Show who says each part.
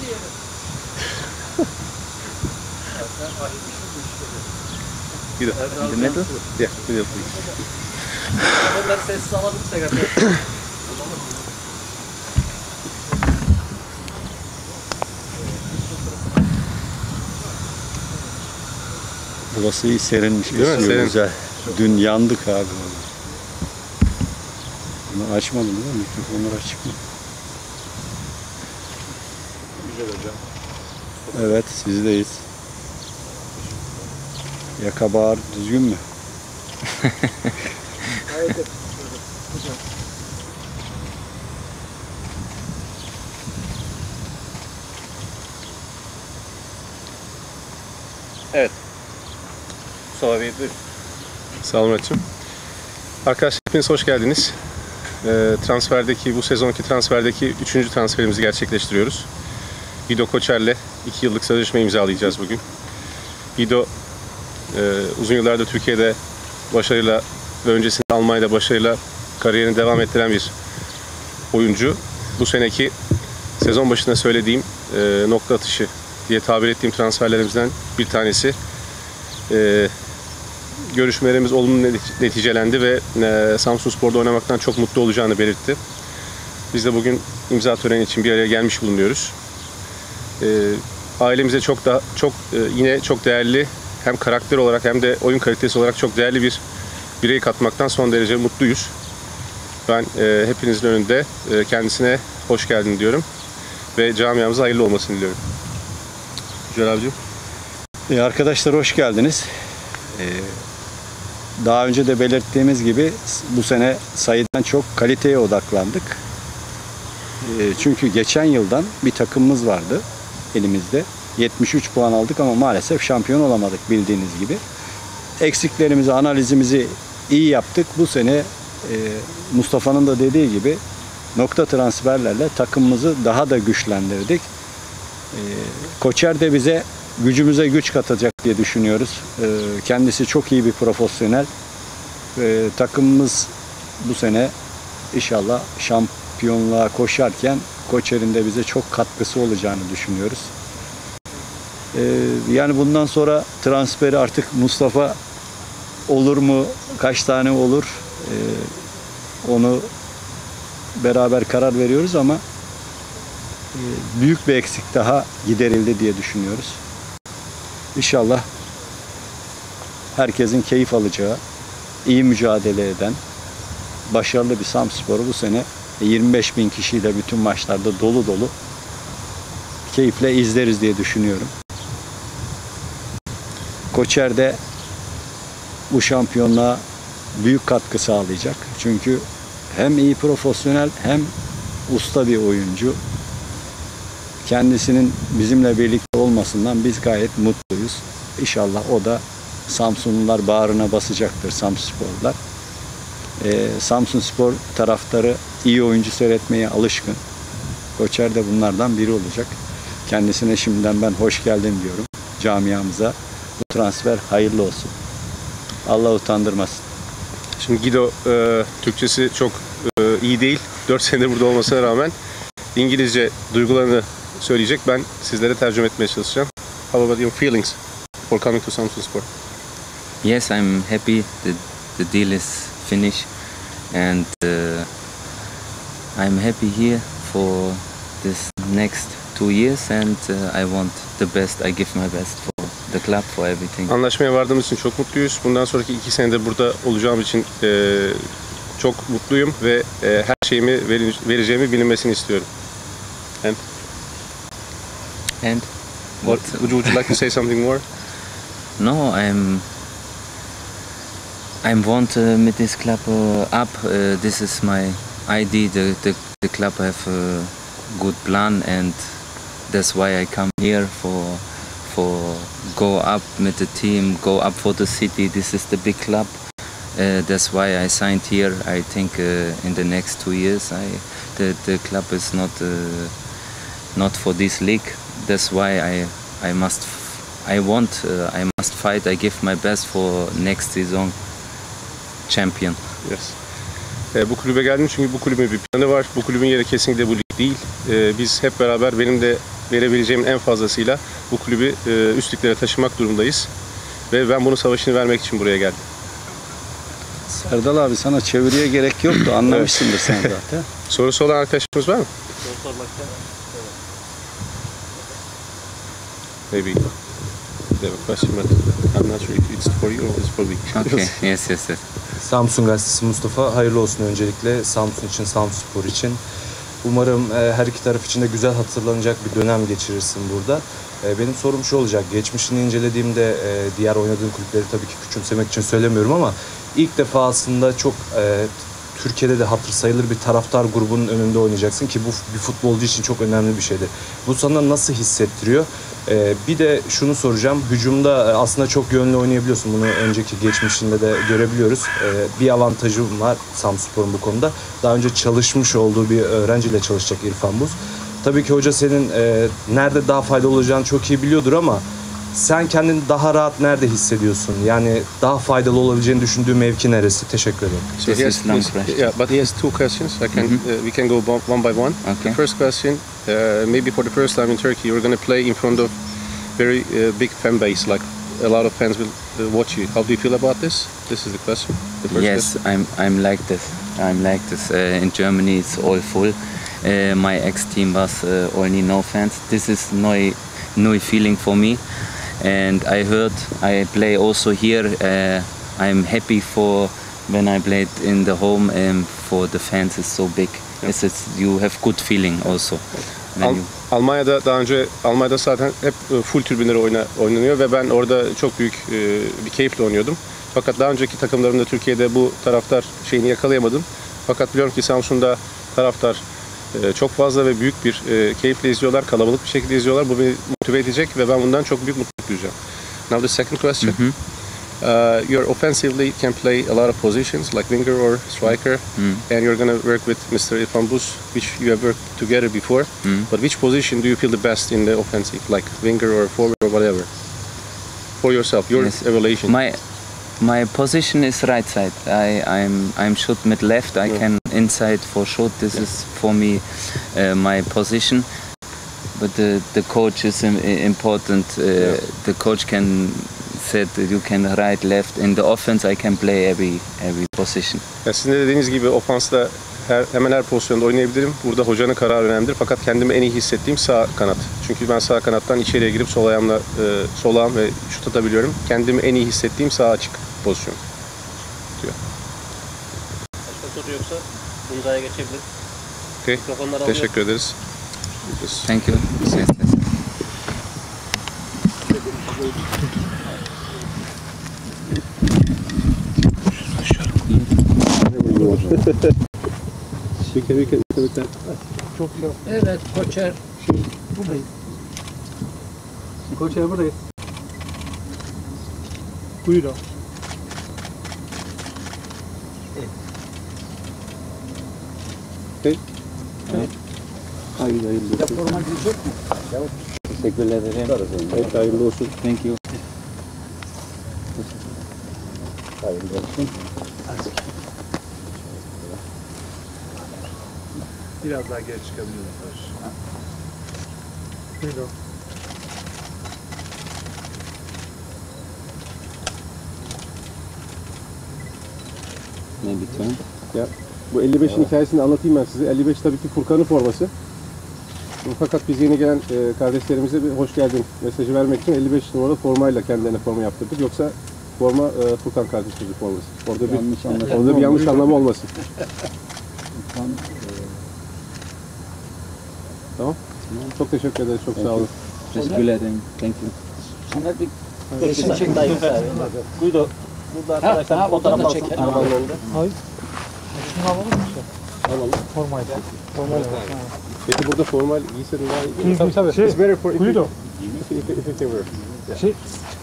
Speaker 1: Guido, in the middle? Yeah, Guido, please.
Speaker 2: Burası iyi serinmiş.
Speaker 1: Değil mi? Serin.
Speaker 2: Güzel. Dün yandık abi. Bunu açmadım değil mi? Mikrofonlar açık mı?
Speaker 1: Güzel hocam.
Speaker 2: Evet, sizdeyiz. Yaka bağır düzgün mü?
Speaker 1: Evet. Mustafa Bey, buyurun. Sağ olun Murat'cığım. Arkadaşlar hepiniz hoş geldiniz. Bu sezonki transferdeki 3. transferimizi gerçekleştiriyoruz. Guido Koçer'le 2 yıllık sözleşme imzalayacağız bugün. Guido uzun yıllardır Türkiye'de başarıyla ve öncesinde Almanya'da başarıyla kariyerini devam ettiren bir oyuncu. Bu seneki sezon başında söylediğim nokta atışı diye tabir ettiğim transferlerimizden bir tanesi. Görüşmelerimiz olumlu neticelendi ve Samsunspor'da oynamaktan çok mutlu olacağını belirtti. Biz de bugün imza töreni için bir araya gelmiş bulunuyoruz. Ailemize yine çok değerli, hem karakter olarak hem de oyun kalitesi olarak çok değerli bir birey katmaktan son derece mutluyuz. Ben hepinizin önünde kendisine hoş geldin diyorum ve camiamıza hayırlı olmasını diliyorum. Güzel abicim.
Speaker 2: Arkadaşlar hoş geldiniz. Daha önce de belirttiğimiz gibi bu sene sayıdan çok kaliteye odaklandık. Çünkü geçen yıldan bir takımımız vardı elimizde. 73 puan aldık ama maalesef şampiyon olamadık bildiğiniz gibi. Eksiklerimizi, analizimizi iyi yaptık. Bu sene Mustafa'nın da dediği gibi nokta transferlerle takımımızı daha da güçlendirdik. Koçer de bize gücümüze güç katacak diye düşünüyoruz. Kendisi çok iyi bir profesyonel. Takımımız bu sene inşallah şampiyonluğa koşarken Koçer'in de bize çok katkısı olacağını düşünüyoruz. Yani bundan sonra transferi artık Mustafa olur mu, kaç tane olur onu beraber karar veriyoruz ama büyük bir eksik daha giderildi diye düşünüyoruz. İnşallah herkesin keyif alacağı, iyi mücadele eden, başarılı bir Samsunspor'u bu sene 25.000 kişiyle bütün maçlarda dolu dolu keyifle izleriz diye düşünüyorum. Koçer de bu şampiyonluğa büyük katkı sağlayacak. Çünkü hem iyi profesyonel hem usta bir oyuncu. Kendisinin bizimle birlikte olmasından biz gayet mutluyuz. İnşallah o da Samsunlular bağrına basacaktır, Samsunsporlular. Samsunspor taraftarı iyi oyuncu seyretmeye alışkın. Koçer de bunlardan biri olacak. Kendisine şimdiden ben hoş geldin diyorum camiamıza. Bu transfer hayırlı olsun. Allah utandırmasın.
Speaker 1: Şimdi Guido Türkçesi çok iyi değil. 4 senedir burada olmasına rağmen İngilizce duygularını söyleyecek. Ben sizlere tercüme etmeye çalışacağım. How about your feelings for coming to Samsunspor?
Speaker 3: Yes, I'm happy. The deal is finished, and I'm happy here for this next 2 years, and I want the best. I give my best for the club, for everything.
Speaker 1: Anlaşmaya vardığımız için çok mutluyuz. Bundan sonraki 2 senede burada olacağım için çok mutluyum ve her şeyimi vereceğimi bilinmesini istiyorum.
Speaker 3: And
Speaker 1: what would you like to say something more?
Speaker 3: No, I want with this club up. This is my idea. The club have a good plan, and that's why I come here for go up with the team, go up for the city. This is the big club. That's why I signed here. I think in the next 2 years, the club is not for this league. That's why I must fight. I give my best for next season champion.
Speaker 1: Yes. Bu kulübe geldim çünkü bu kulübün bir planı var. Bu kulübün yeri kesinlikle bu lig değil. Biz hep beraber, benim de verebileceğimin en fazlasıyla bu kulübü üstlüklere taşımak durumundayız. Ve ben bunun savaşını vermek için buraya geldim.
Speaker 2: Serdal abi sana çeviriye gerek yoktu. Anlamışsındır sen zaten.
Speaker 1: Sorusu olan arkadaşımız var mı?
Speaker 4: Soru sormakta.
Speaker 1: Maybe they have a question, but I'm not sure if it's for you or it's for me.
Speaker 3: Okay. Yes, yes, yes.
Speaker 4: Samsun Gazetesi Mustafa, hayırlı olsun öncelikle Samsun için, Samsunspor için. Umarım her iki taraf için de güzel hatırlanacak bir dönem geçirirsin burada. Benim sorum şu olacak, geçmişini incelediğimde diğer oynadığın kulüpleri tabii ki küçümsemek için söylemiyorum ama ilk defa aslında çok Türkiye'de de hatır sayılır bir taraftar grubunun önünde oynayacaksın ki bu bir futbolcu için çok önemli bir şeydir. Bu sana nasıl hissettiriyor? Bir de şunu soracağım, hücumda aslında çok yönlü oynayabiliyorsun. Bunu önceki geçmişinde de görebiliyoruz. Bir avantajım var Samsunspor'un bu konuda. Daha önce çalışmış olduğu bir öğrenciyle çalışacak İrfan Buz. Tabii ki hoca senin nerede daha faydalı olacağını çok iyi biliyordur ama sen kendini daha rahat nerede hissediyorsun? Yani daha faydalı olabileceğini düşündüğü mevki neresi? Teşekkür ederim.
Speaker 1: So he has, yeah, but he has two questions. We can go one by one.
Speaker 3: Okay.
Speaker 1: The first question, maybe for the first time in Turkey, you're going to play in front of very big fan base, like a lot of fans will watch you. How do you feel about this? This is the question. The first
Speaker 3: Yes,
Speaker 1: question.
Speaker 3: I'm like this. I'm like this. In Germany, it's all full. My ex-team was only no fans. This is new feeling for me. And I heard I play also here. I'm happy for when I played in the home and for the fans is so big. You have good feeling also.
Speaker 1: Almanya'da daha önce Almanya'da zaten hep full tribünleri oynanıyor ve ben orada çok büyük bir keyifle oynuyordum. Fakat daha önceki takımlarımda Türkiye'de bu taraftar şeyini yakalayamadım. Fakat biliyorum ki Samsun'da taraftar çok fazla ve büyük bir keyifle izliyorlar, kalabalık bir şekilde izliyorlar. Bu beni motive edecek ve ben bundan çok büyük mutluluk duyacağım. Now the second question. You're offensively can play a lot of positions like winger or striker, and you're going to work with Mr. İrfan Buz, which you have worked together before. But which position do you feel the best in the offensive, like winger or forward or whatever? For yourself, your evaluation.
Speaker 3: My position is right side. I'm shoot mid left. I can inside for shoot. This is for me my position. But the coach is important. The coach can said that you can right left. In the offense, I can play every position.
Speaker 1: Ya sizin de dediğiniz gibi ofansta hemen her pozisyonda oynayabilirim. Burada hocanın kararı önemlidir. Fakat kendimi en iyi hissettiğim sağ kanat. Çünkü ben sağ kanattan içeriye girip sol ayağımla sol ayağım ve şut atabiliyorum. Kendimi en iyi hissettiğim sağ açık pozisyon diyor.
Speaker 5: Başka soru yoksa Bunda'ya geçebiliriz.
Speaker 1: Okay. Teşekkür ederiz.
Speaker 3: Thank you. Yes.
Speaker 6: Evet, Koçer. Buradayız. Koçer buradayız. Buyurun.
Speaker 1: Evet.
Speaker 6: Hayırlı olsun. Forma gidecek mi?
Speaker 3: Teşekkürler ederim.
Speaker 1: Evet, hayırlı olsun.
Speaker 3: Thank you.
Speaker 1: Hayırlı olsun.
Speaker 6: Biraz daha geri çıkabiliriz. Buyurun.
Speaker 3: Maybe turn.
Speaker 1: Ya, bu 55'in hikayesini anlatayım ben size. 55 tabii ki Furkan'ın forması. Fakat biz yeni gelen kardeşlerimize bir hoş geldin mesajı vermek için 55 numaralı formayla kendilerine forma yaptırdık. Yoksa forma Furkan kardeşimizin forması. Orada bir yanlış anlama olmasın. Tamam. Çok teşekkür ederiz. Çok sağ olun.
Speaker 3: Teşekkürler ederim. Thank you.
Speaker 5: Resim çek dayı. Kuydu. Burada arkadaşlar fotoğraf alsın arabanın önünde.
Speaker 6: Hayır. Şunu alalım mı?
Speaker 1: Alalım.
Speaker 6: Formayla.
Speaker 1: Peki burada formal giysen daha iyi.
Speaker 6: Tabii.
Speaker 1: It's better for if you
Speaker 6: Kuydu.
Speaker 1: can wear.
Speaker 6: Şey,